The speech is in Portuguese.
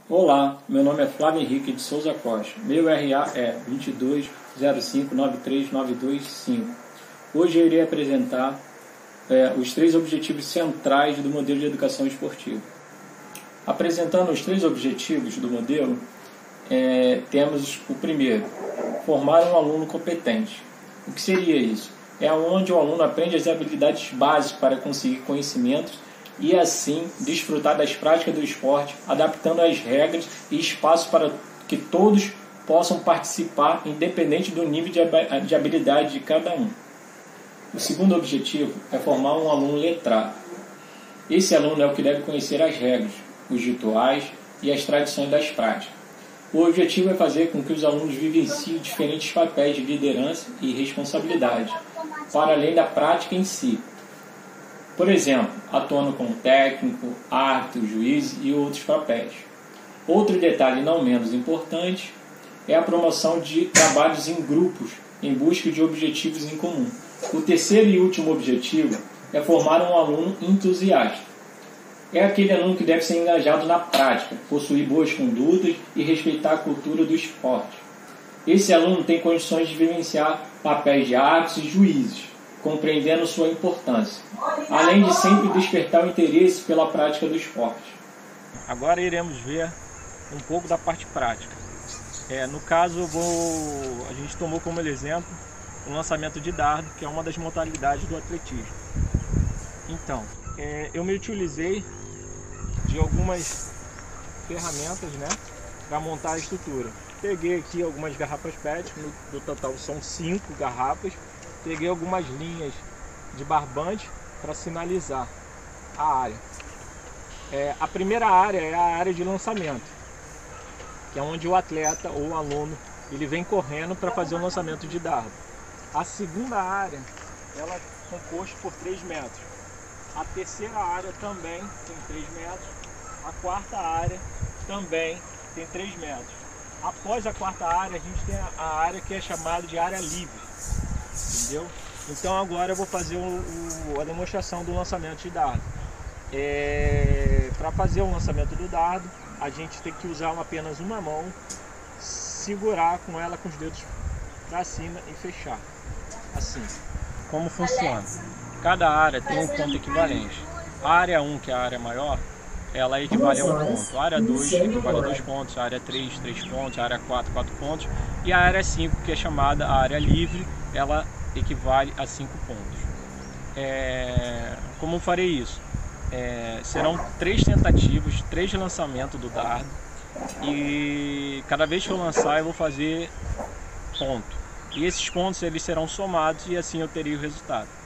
Olá, meu nome é Flávio Henrique de Souza Costa. Meu RA é 2205939225. Hoje eu irei apresentar os 3 objetivos centrais do modelo de educação esportiva. Apresentando os 3 objetivos do modelo, temos o primeiro: formar um aluno competente. O que seria isso? É onde o aluno aprende as habilidades básicas para conseguir conhecimentos e assim desfrutar das práticas do esporte, adaptando as regras e espaços para que todos possam participar, independente do nível de habilidade de cada um. O segundo objetivo é formar um aluno letrado. Esse aluno é o que deve conhecer as regras, os rituais e as tradições das práticas. O objetivo é fazer com que os alunos vivenciem diferentes papéis de liderança e responsabilidade, para além da prática em si. Por exemplo, atuando como técnico, árbitro, juiz e outros papéis. Outro detalhe não menos importante é a promoção de trabalhos em grupos em busca de objetivos em comum. O terceiro e último objetivo é formar um aluno entusiasta. É aquele aluno que deve ser engajado na prática, possuir boas condutas e respeitar a cultura do esporte. Esse aluno tem condições de vivenciar papéis de árbitros e juízes, compreendendo sua importância, além de sempre despertar o interesse pela prática do esporte. Agora iremos ver um pouco da parte prática. No caso, a gente tomou como exemplo o lançamento de dardo, que é uma das modalidades do atletismo. Então, eu me utilizei de algumas ferramentas, para montar a estrutura. Peguei aqui algumas garrafas PET, no total são 5 garrafas. Peguei algumas linhas de barbante para sinalizar a área. A primeira área é a área de lançamento, que é onde o atleta ou o aluno ele vem correndo para fazer o lançamento de dardo. A segunda área ela é composta por 3 metros. A terceira área também tem 3 metros. A quarta área também tem 3 metros. Após a quarta área, a gente tem a área que é chamada de área livre. Entendeu? Então agora eu vou fazer a demonstração do lançamento de dardo. Para fazer o lançamento do dardo, a gente tem que usar apenas uma mão, segurar com ela com os dedos para cima e fechar. Assim. Como funciona? Cada área tem um ponto equivalente. A área 1, que é a área maior, ela equivale a 1 ponto. A área 2 equivale a 2 pontos, a área 3, 3 pontos, a área 4, 4 pontos. E a área 5, que é chamada a área livre, ela equivale a 5 pontos. Como eu farei isso? Serão 3 tentativas, 3 lançamentos do dardo. E cada vez que eu lançar eu vou fazer ponto. E esses pontos eles serão somados e assim eu terei o resultado.